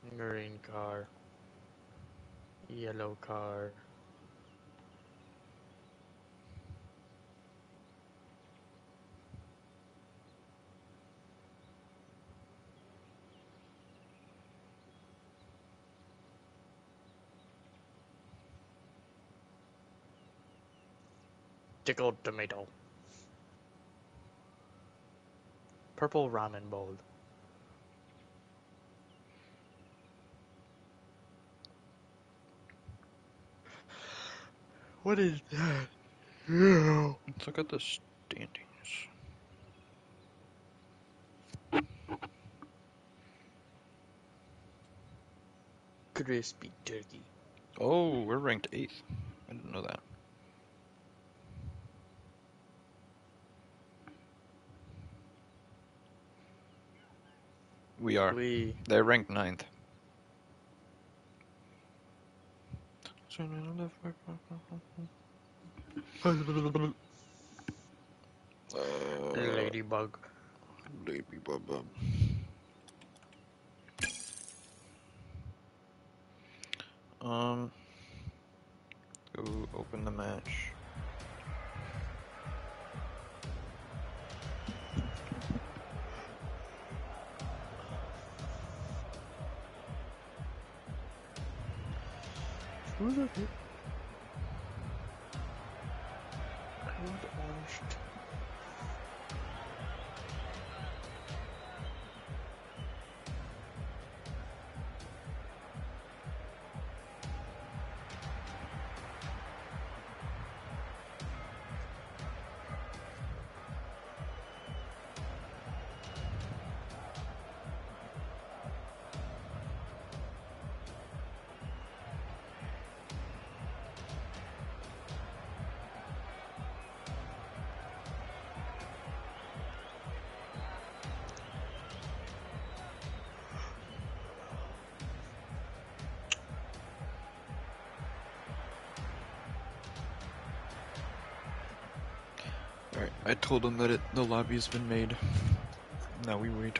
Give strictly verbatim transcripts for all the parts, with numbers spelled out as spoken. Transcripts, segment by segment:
Green car. Yellow car. Pickled tomato. Purple ramen bowl. What is that? Let's look at the standings. Crispy turkey. Oh, we're ranked eighth. I didn't know that. We are. We. They're ranked ninth. Uh, Ladybug. Ladybug. Um, go open the match. Who's it? I want orange. Alright, I told them that it, the lobby's been made. Now we wait.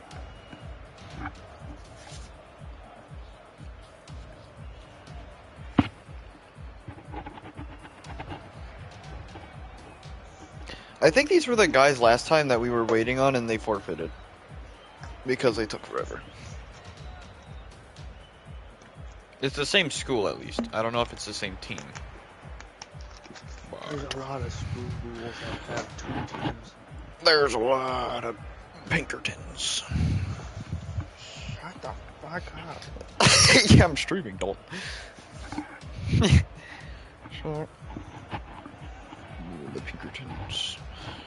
I think these were the guys last time that we were waiting on and they forfeited. Because they took forever. It's the same school at least. I don't know if it's the same team. There's a lot of schools that have two teams. There's a lot of Pinkertons. Shut the fuck up. Yeah, I'm streaming, don't. Sure. The Pinkertons.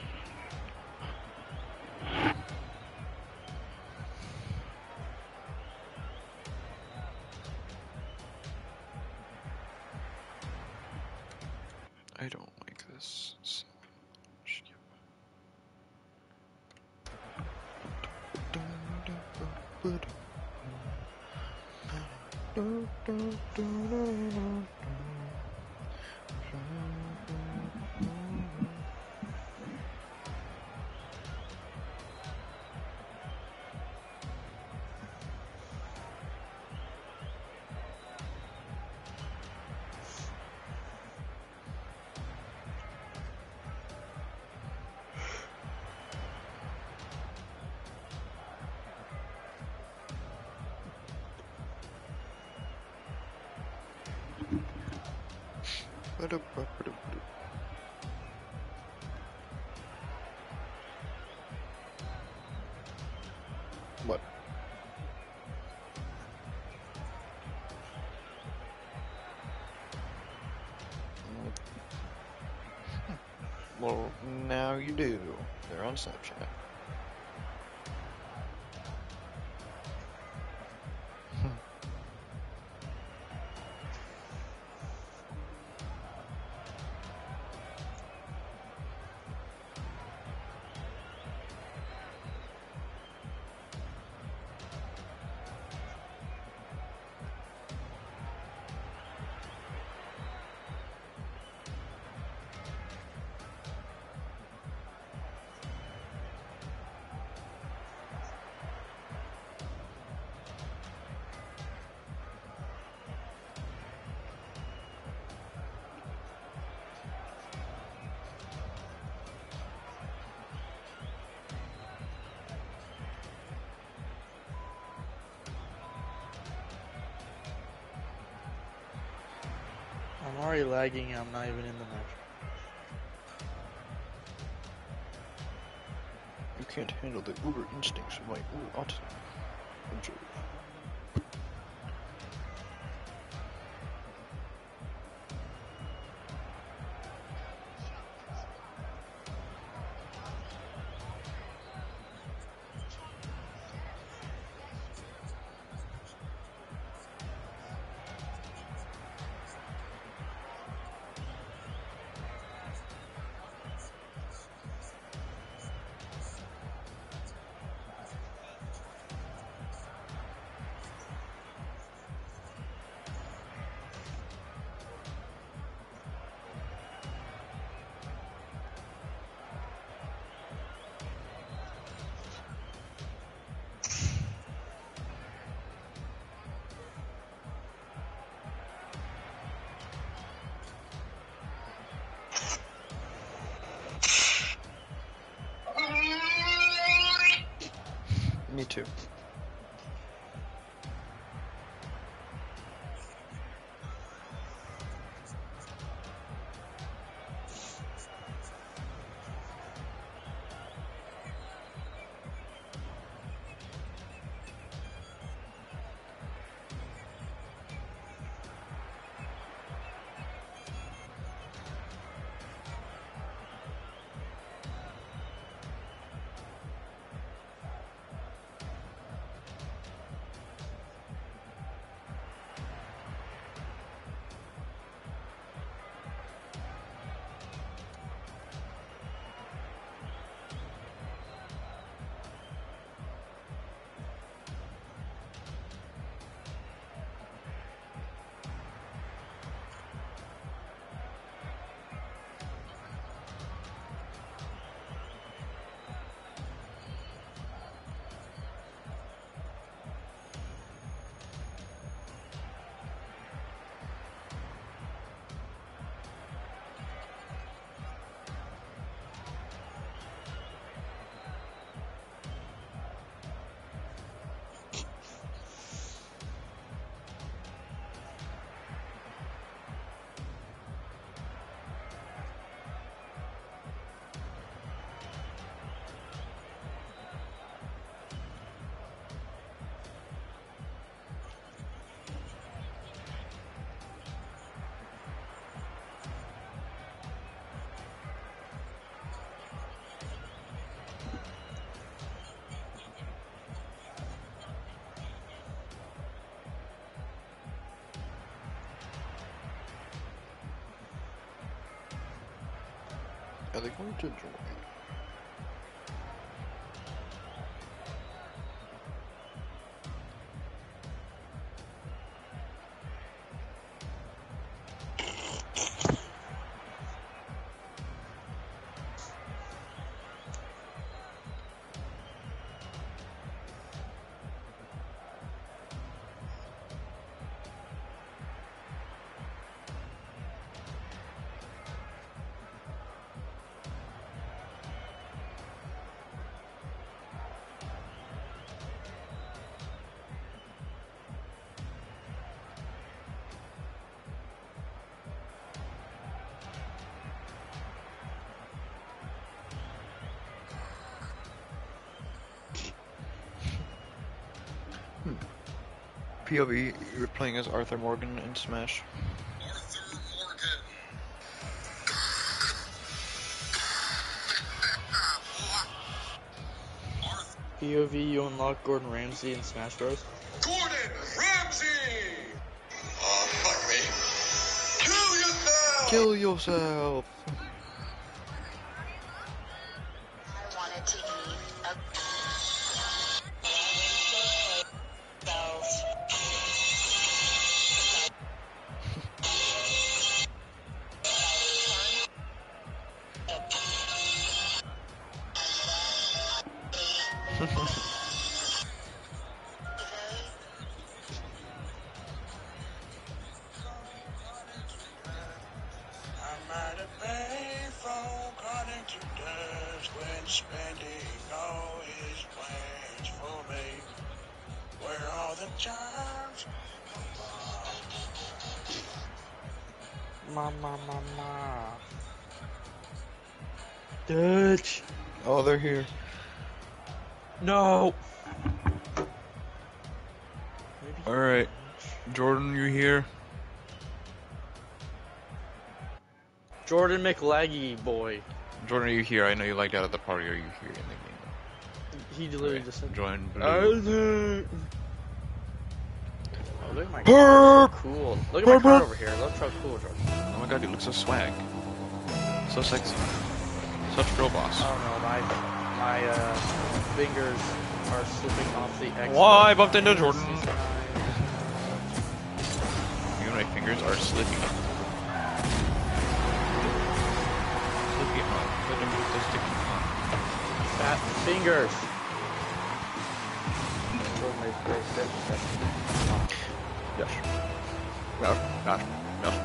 I don't like this. So What? Well, now you do. They're on Snapchat. already lagging and I'm not even in the match. You can't handle the uber instincts of my uber autism. Observe. Me too. Are they going to join? P O V, you're playing as Arthur Morgan in Smash. Arthur Morgan. Arthur. P O V, you unlock Gordon Ramsay in Smash Bros. Gordon Ramsay. Oh, fuck me. Kill yourself. Kill yourself! I wanted to eat a I'm at a payphone calling to dust when spending all his plans for me. Where all the charms? Ma ma ma ma. Dutch. Oh, they're here. No. Maybe All right, Jordan, you here? Jordan McLaggy boy. Jordan, are you here? I know you lagged out of the party. Are you here in the game? He literally Okay, just said. join blue. Oh, look at my Perp! car. So cool. Look at my Perp, car perp. over here. Look how cool, Jordan. Oh my god, you look so swag. So sexy. Such girl boss. I don't know. My my uh, fingers are slipping off the X. Why I bumped into Jordan? Season nine. You and my fingers are slipping. Slipping on. Let them put the sticky on. Fat fingers. Jordan made great steps. Yes. Yes. Yes. Yes.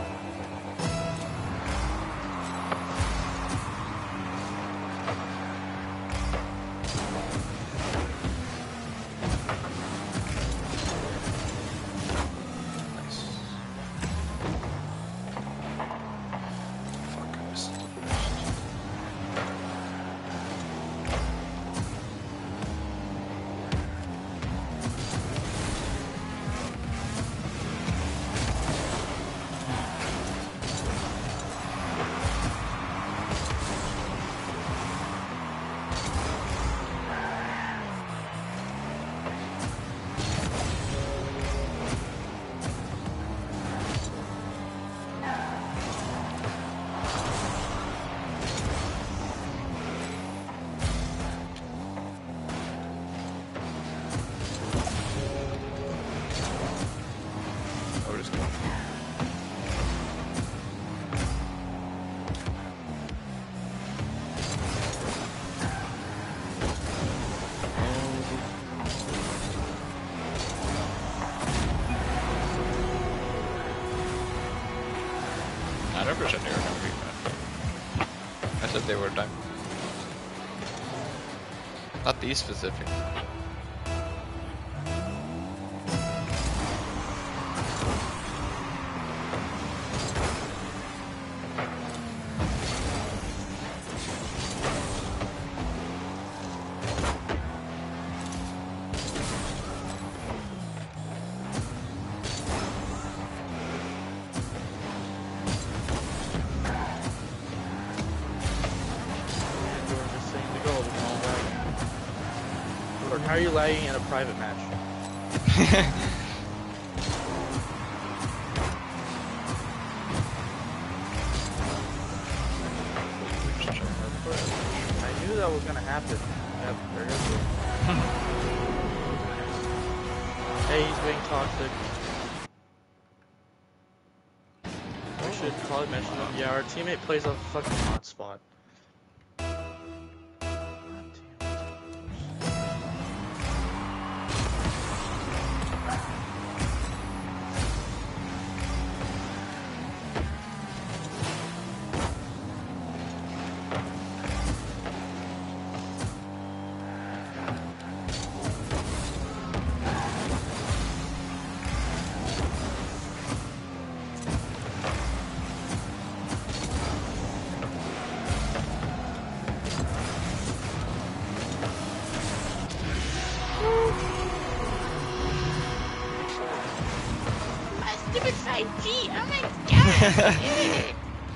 Nice. Fuck, I missed the boost. Oh, just go. I never said they were gonna be bad. I said they were done. Not these specific. And Jordan just saying to go. We're all lagging. Jordan, how are you lagging in a private match? I knew that was gonna happen. Yep, there it is. Hey, he's being toxic. We should probably mention him. Yeah, our teammate plays a fucking hotspot. My stupid side G. Oh my god.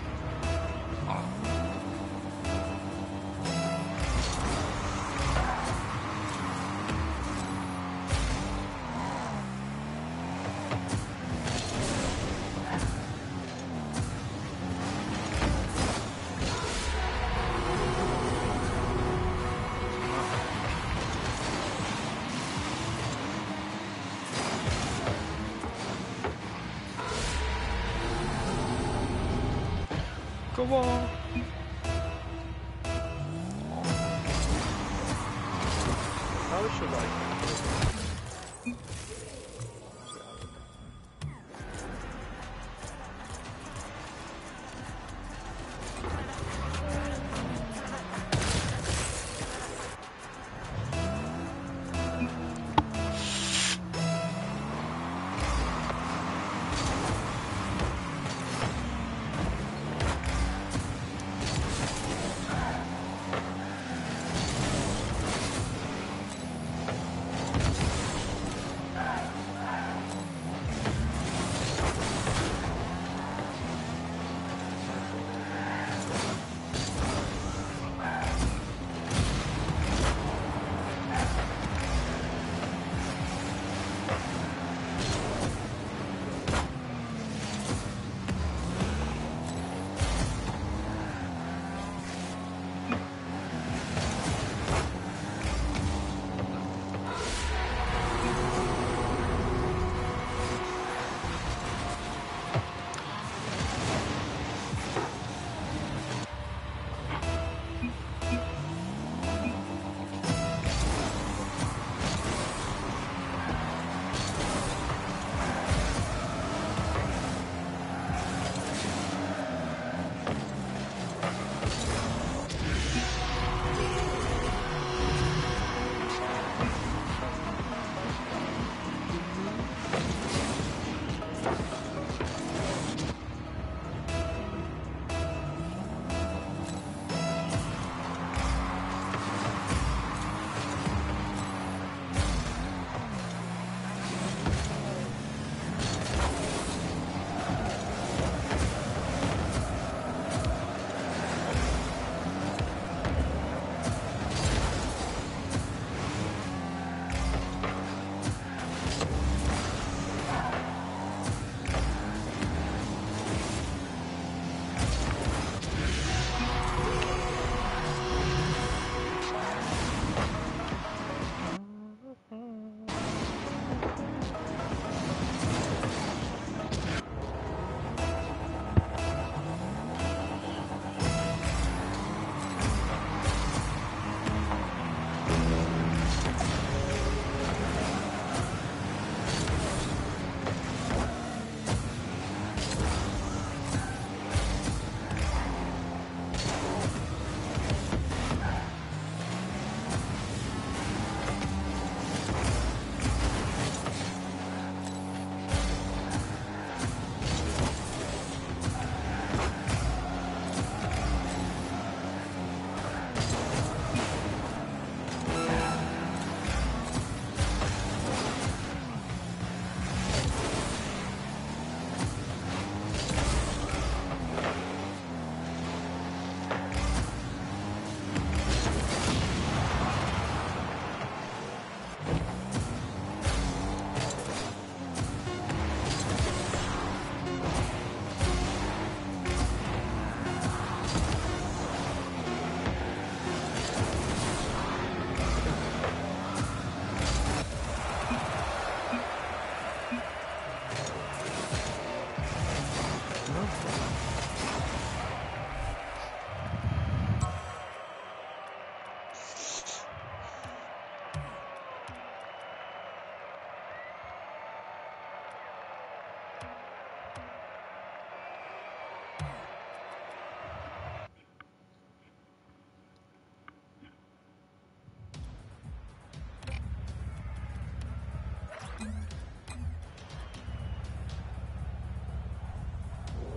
Come on. Probably should like.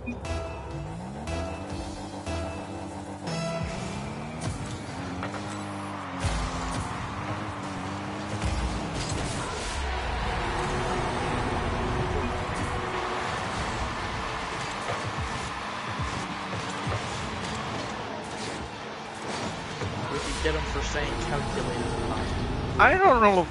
We could get him for saying calculated amount. I don't know.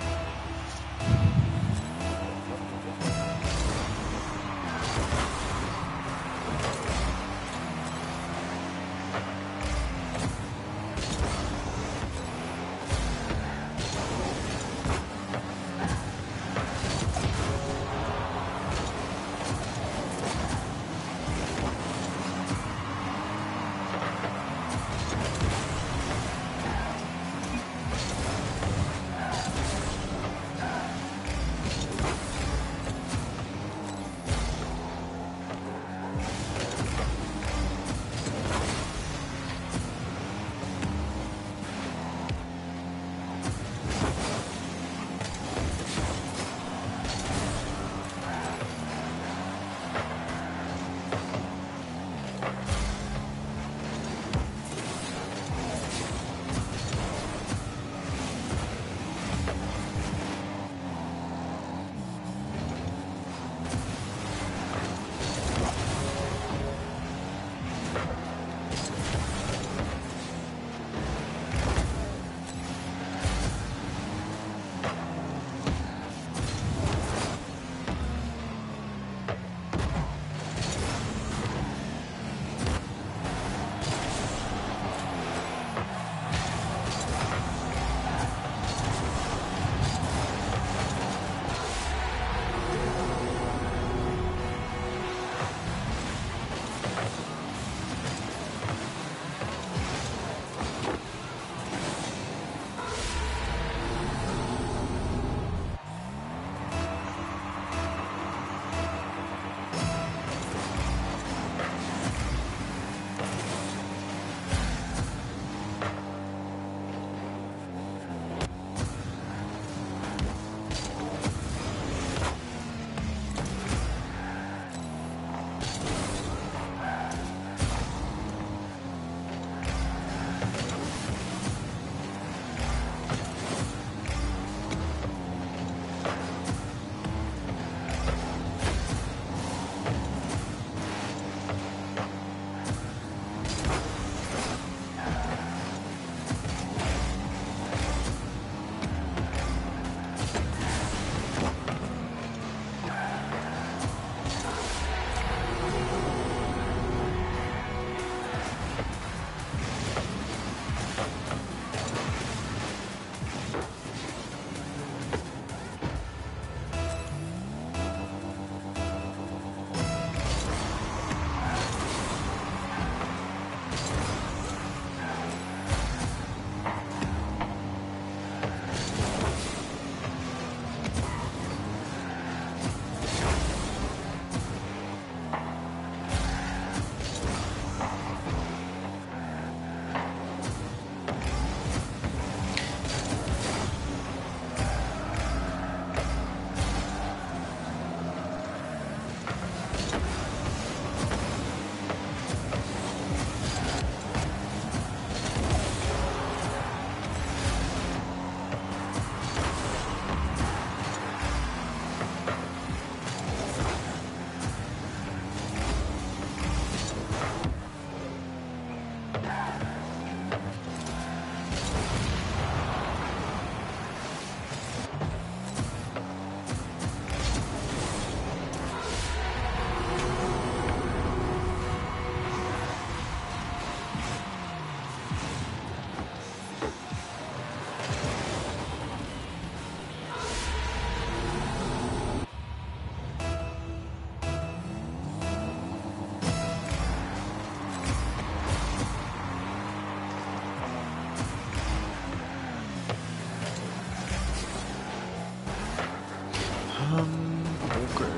Um, okay.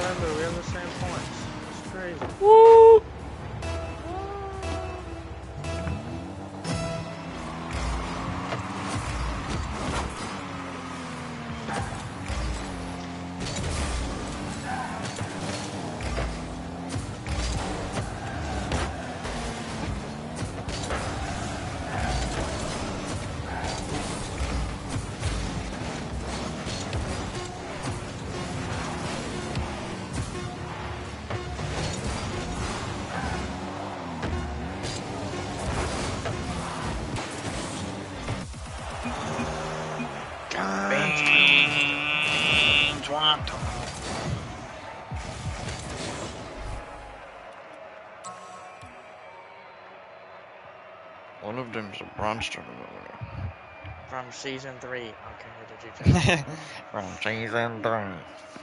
Tyler, we have the same points. It's crazy. Woo! Bang, Toronto. One of them's a bronze tournament winner. From season three. Okay, did you check? From season three.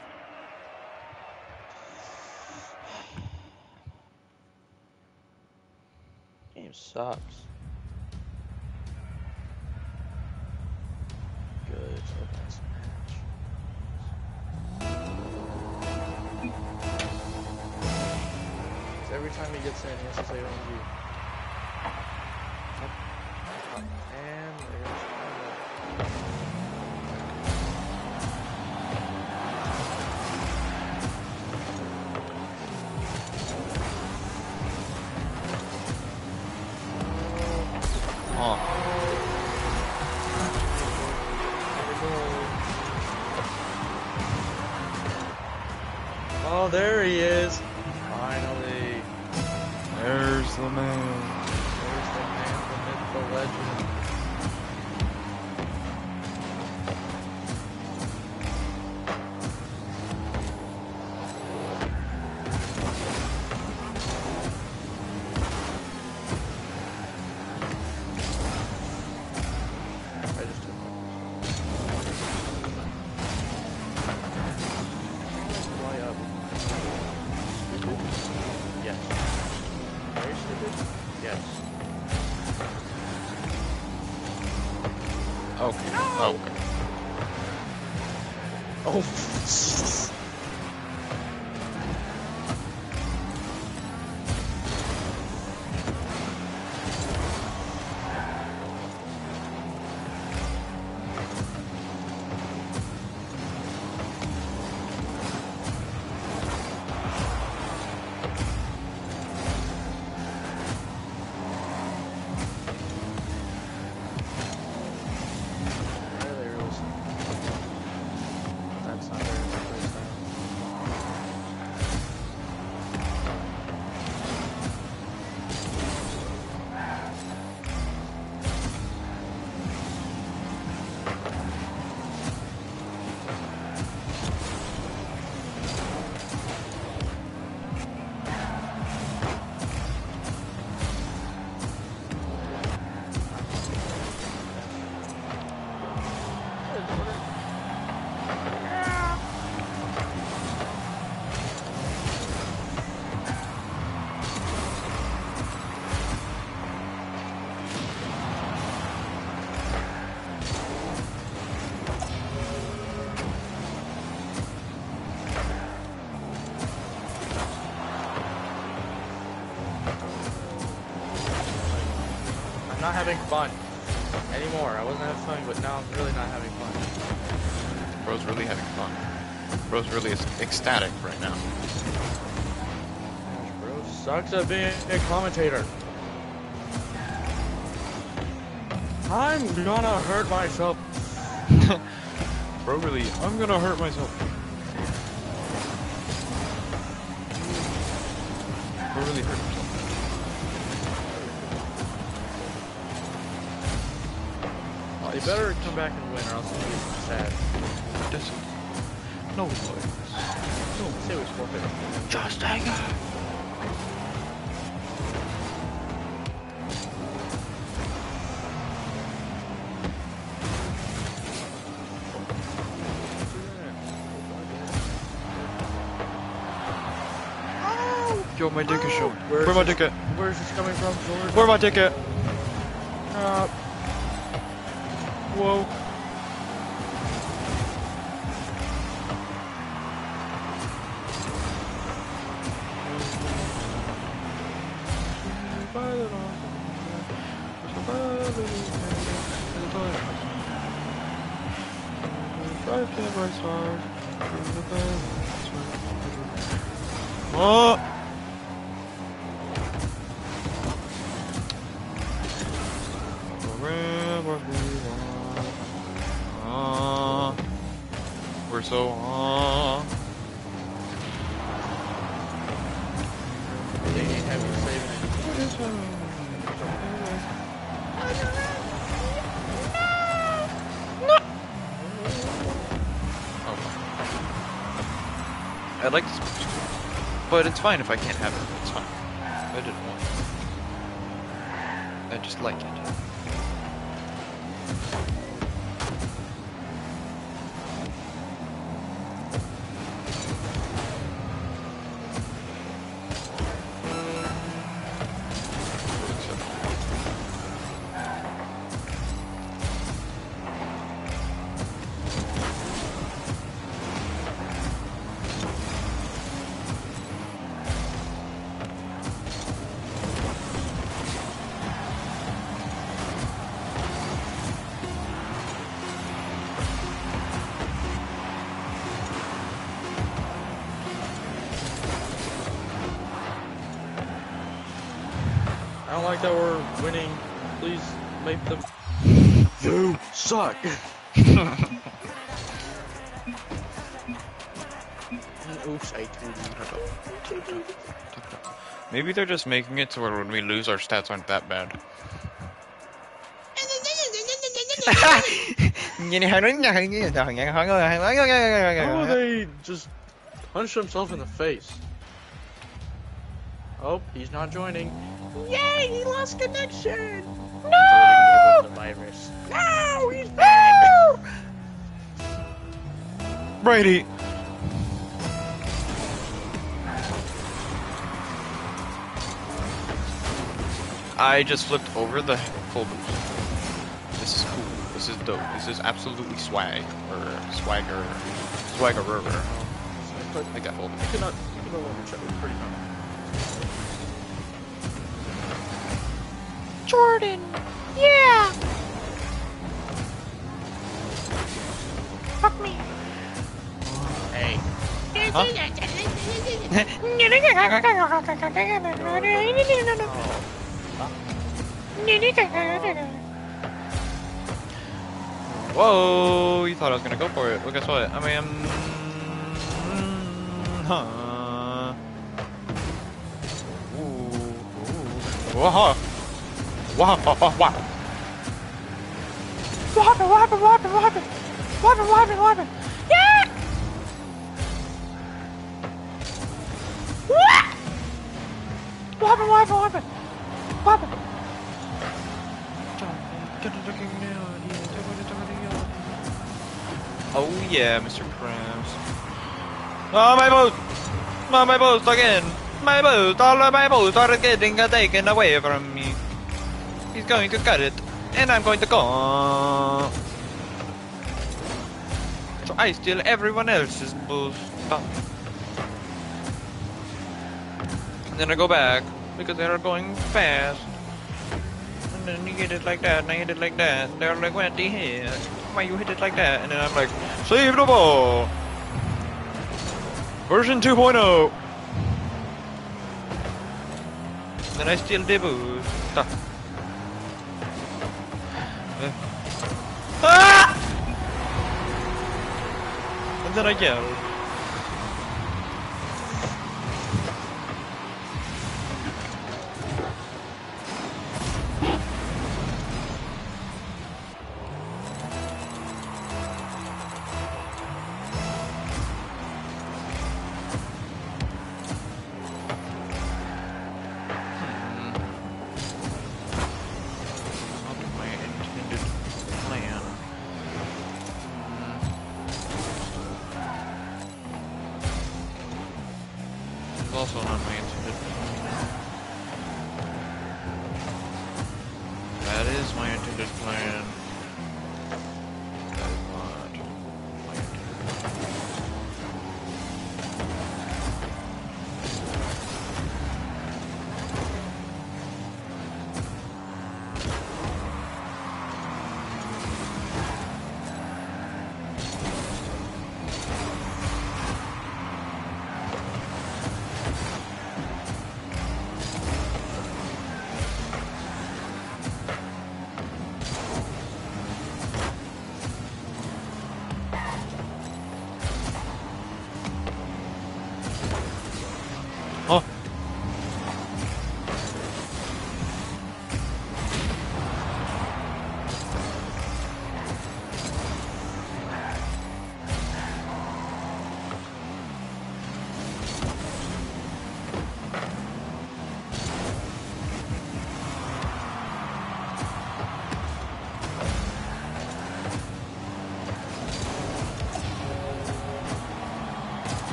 Game sucks. Good, so nice match. So every time he gets in, he has to say O M G. And there's Oh. Oh, there he is. Finally. There's the man. There's the man, the myth, the legend. I just took Fly up. Stupid? Yes. Very stupid? Yes. Okay. Okay. Oh, really, really stupid. That's not very good first time. I'm not having fun anymore. I wasn't having fun, but now I'm really not having fun. Bro's really having fun. Bro's really ecstatic right now. Gosh, bro, sucks at being a commentator. I'm gonna hurt myself. Bro, really, I'm gonna hurt myself. Bro, really hurt himself. You better come back and win, or else I'm gonna be sad. This, no way. No, say we forfeit. Just hang on. Yo, my dick is showing. Where's Where my this- dick at? Where's this coming from, George? Where my dick at? Uh, Whoa. pilot on. There's a pilot in there. There's a pilot on. Drive to the bright side. There's a pilot on. Oh! Wherever we want. Ah, we're so on. They ain't having to save it. I'd like to switch, but it's fine if I can't have it. It's fine. I didn't want it. I just like it. I don't like that we're winning. Please make them. You suck. Oops, I tweeted. Maybe they're just making it to where when we lose, our stats aren't that bad. How will they just punch themselves in the face? Oh, he's not joining. Yay, he lost connection! No! The virus. No, he's back! Brady! I just flipped over the full boost. This is cool. This is dope. This is absolutely swag. Or swagger. Swagger. I got hold of You it. cannot, you can no longer check it pretty much. Jordan. Yeah. Fuck me. Hey. Whoa! You thought I was gonna go for it. Well, guess what? I mean, huh? Ooh, ooh. Wah! Wah! Wah! Wah! Wah! What happened? What happened? What happened? What happened? What happened? What happened? What happened? Yeah! What? What happened? What happened? What happened? What happened? Oh yeah, Mister Krabs. Oh, my boat! Oh, my boat again! My boat! All of my boats are getting taken away from me. He's going to cut it, and I'm going to go. So I steal everyone else's boat stuff. And then I go back, because they're going fast. And then you hit it like that, and I hit it like that. And they're like, what the hell? Why you hit it like that? And then I'm like, save the ball! Version two point oh! And then I steal the booze. Stuff. Uh. Ah! And then I yell. Also not my intended plan. That is my intended plan. That is not my intended plan.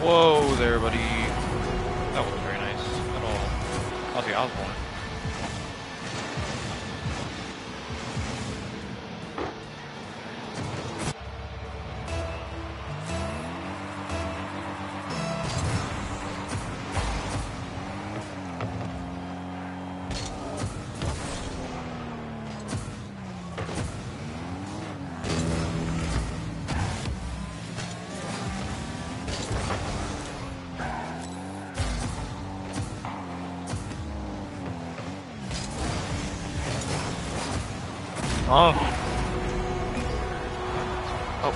Whoa there, buddy. That wasn't very nice at all. Ozzy Osbourne. Oh. Oh,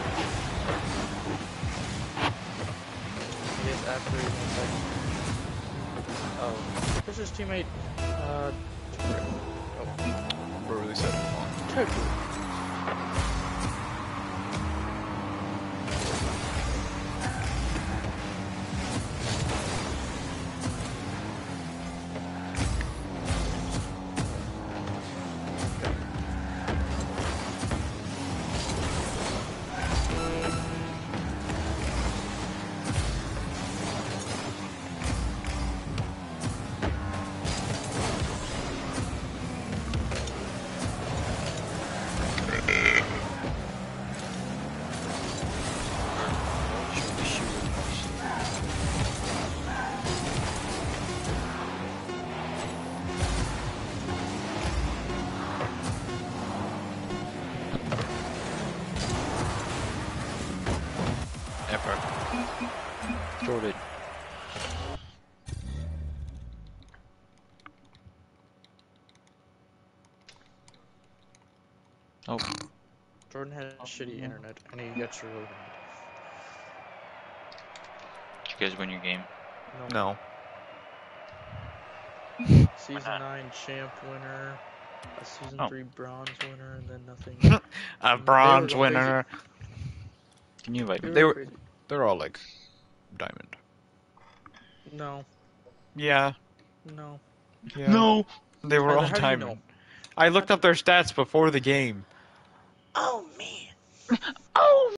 He is absolutely insane. Oh, who's his teammate? Uh, oh, where were they set? Toku. Epic. Jordan. Oh. Jordan had shitty internet, and he gets really mad. Did you guys win your game? No. No. Season nine champ winner, a season Oh. three bronze winner, and then nothing. A They bronze were going winner. Can you invite me? They were- crazy. They're all like diamond. No, Yeah. no. Yeah. No. They were How- all how do you diamond. know? I looked up their stats before the game. Oh man. Oh